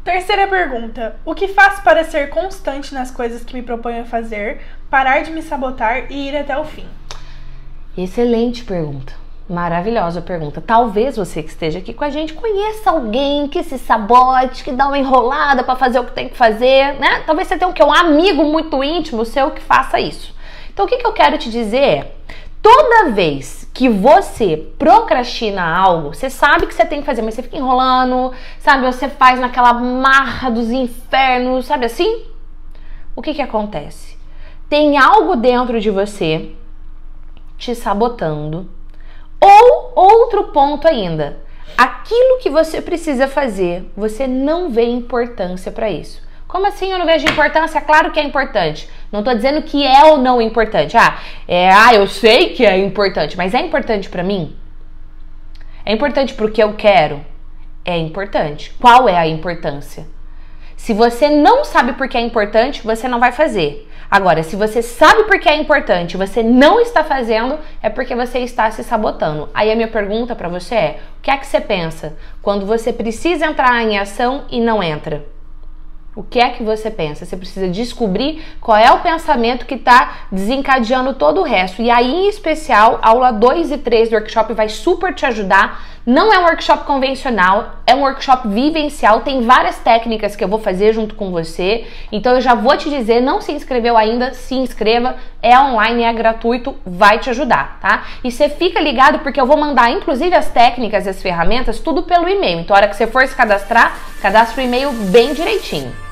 Terceira pergunta. O que faço para ser constante nas coisas que me proponho a fazer, parar de me sabotar e ir até o fim? Excelente pergunta. Maravilhosa pergunta. Talvez você que esteja aqui com a gente conheça alguém que se sabote, que dá uma enrolada para fazer o que tem que fazer, né? Talvez você tenha um amigo muito íntimo seu que faça isso. Então o que eu quero te dizer é, toda vez que você procrastina algo, você sabe que você tem que fazer, mas você fica enrolando, sabe? Você faz naquela marra dos infernos, sabe assim? O que acontece? Tem algo dentro de você te sabotando. Ou outro ponto ainda, aquilo que você precisa fazer, você não vê importância para isso. Como assim eu não vejo importância? Claro que é importante. Não tô dizendo que é ou não importante. Eu sei que é importante, mas é importante para mim? É importante porque eu quero? É importante. Qual é a importância? Se você não sabe por que é importante, você não vai fazer. Agora, se você sabe por que é importante e você não está fazendo, é porque você está se sabotando. Aí a minha pergunta para você é, o que é que você pensa quando você precisa entrar em ação e não entra? O que é que você pensa? Você precisa descobrir qual é o pensamento que está desencadeando todo o resto. E aí, em especial, a aula 2 e 3 do workshop vai super te ajudar. Não é um workshop convencional, é um workshop vivencial. Tem várias técnicas que eu vou fazer junto com você. Então, eu já vou te dizer, não se inscreveu ainda, se inscreva. É online, é gratuito, vai te ajudar, tá? E você fica ligado porque eu vou mandar, inclusive, as técnicas e as ferramentas, tudo pelo e-mail. Então, a hora que você for se cadastrar, cadastra o e-mail bem direitinho.